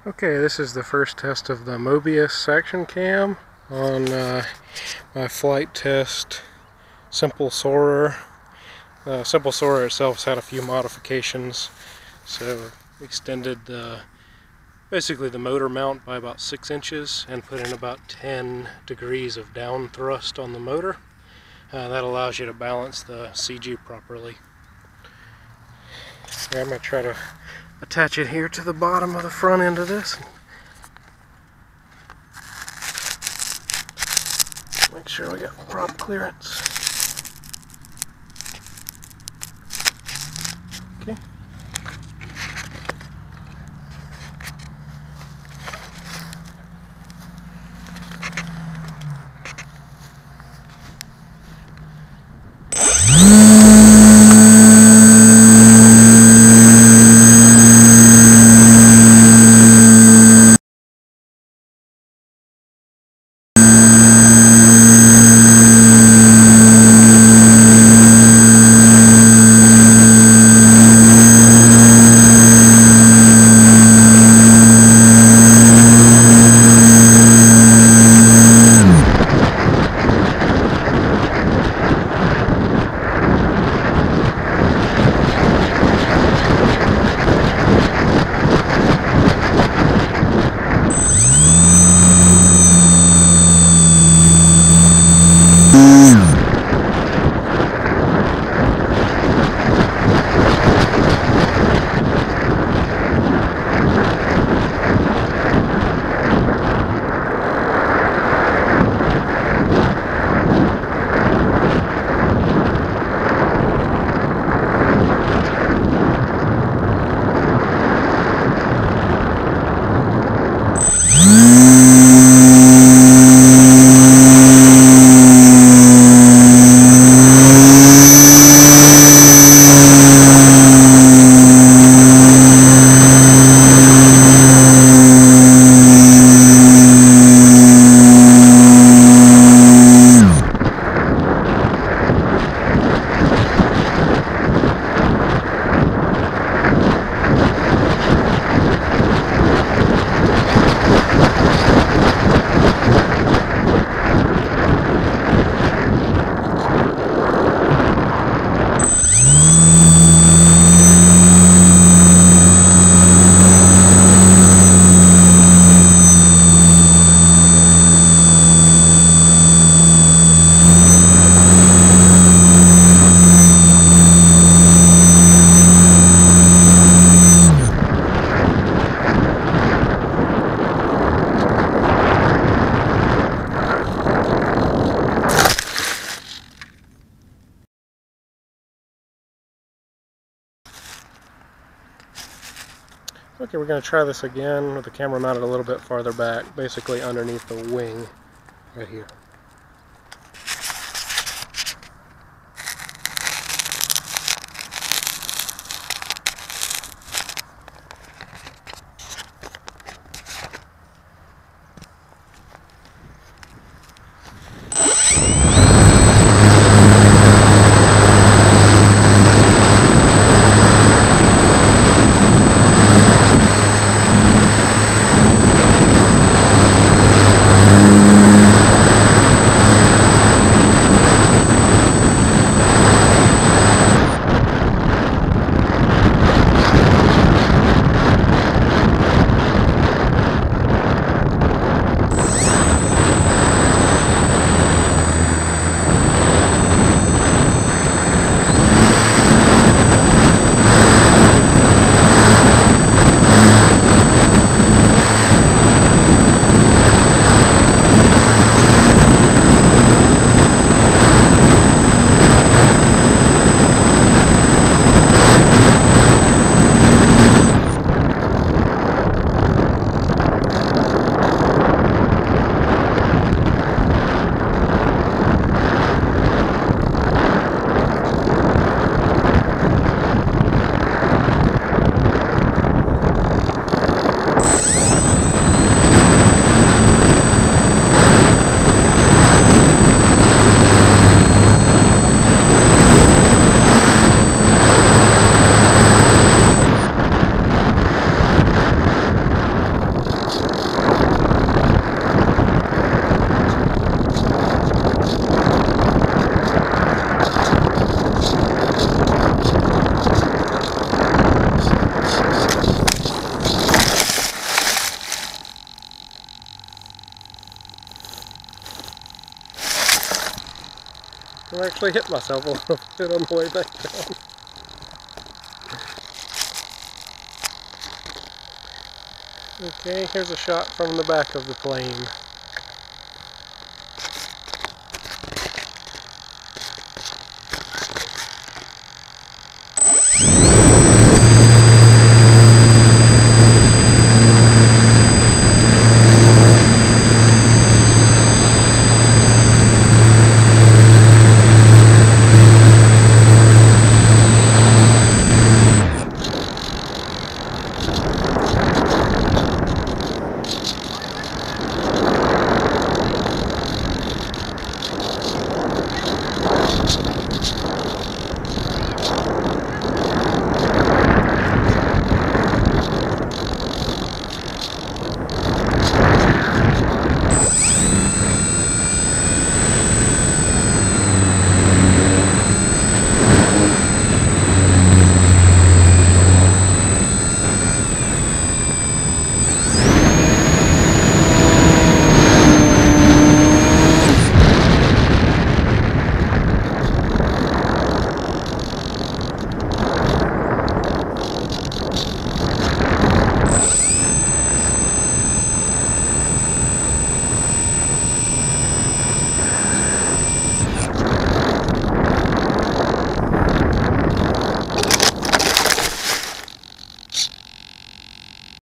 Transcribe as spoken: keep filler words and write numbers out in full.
Okay, this is the first test of the Mobius Action Cam on uh, my flight test Simple Soarer. Uh, Simple Soarer itself has had a few modifications, so extended the, basically the motor mount by about six inches and put in about ten degrees of down thrust on the motor. Uh, that allows you to balance the C G properly. Okay, I'm going to try to attach it here to the bottom of the front end of this. Make sure we got prop clearance. Okay. Okay, we're going to try this again with the camera mounted a little bit farther back, basically underneath the wing right here. actually hit myself a little bit on the way back down. Okay, here's a shot from the back of the plane.